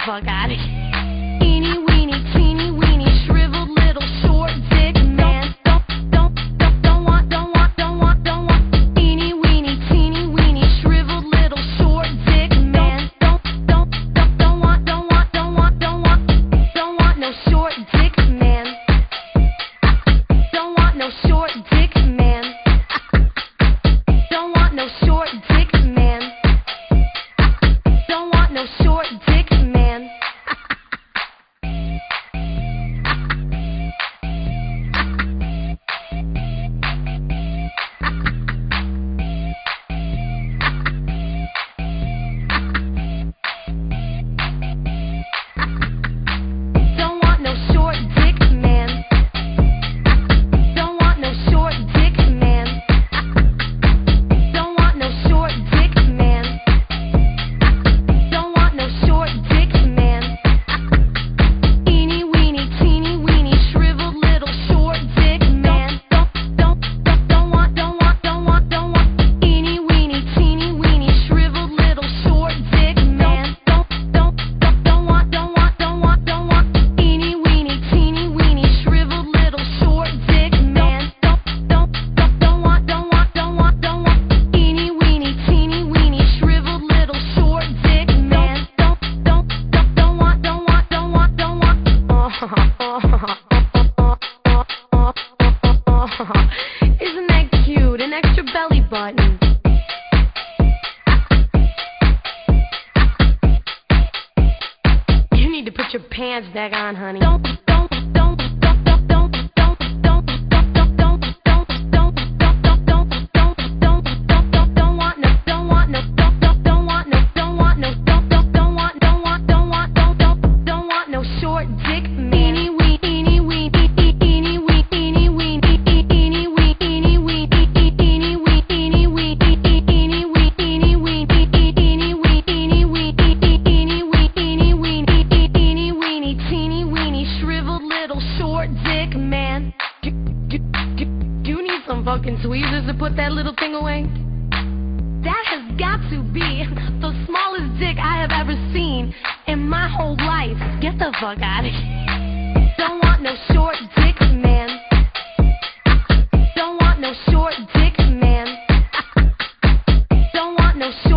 fuck out of here. Eeny, weeny, teeny, weeny, shriveled little short dick man. Don't want. Eeny, weeny, teeny, weeny, shriveled little short dick man. Don't want no short dick man. Don't want no short dick man. Don't want no short dick man. Don't want no short dick man. Don't want no short dick man. Don't want no short dick man. Don't want no short dick man. Don't want no short dick man. Eeny, weeny, teeny, weeny, shriveled little short dick man. Don't want. Eeny, weeny, teeny, weeny, shriveled little short dick man. Don't want. Eeny, weeny, teeny, weeny, shriveled little short dick man. Don't want. Eeny, weeny, teeny, weeny, shriveled little short dick man. Don't want. Isn't that cute? An extra belly button. You need to put your pants back on, honey. Don't want no short dick man. Eeny, weeny, teeny, weeny, shriveled little short dick man. Do you need some fucking tweezers to put that little thing away? That has got to be the smallest dick I have ever seen in my whole life. Get the fuck out of here. Don't want no short dick man. Don't want no short dick man. Don't want no short